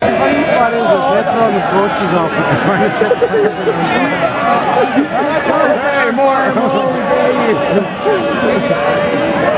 The funny spot is they're throwing the coaches off with the trying to set the hey, more.